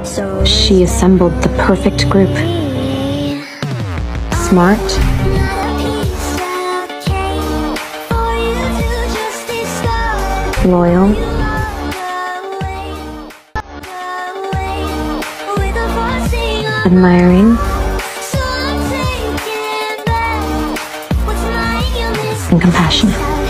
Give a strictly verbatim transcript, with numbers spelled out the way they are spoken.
She assembled the perfect group. Smart, loyal, admiring, and compassionate.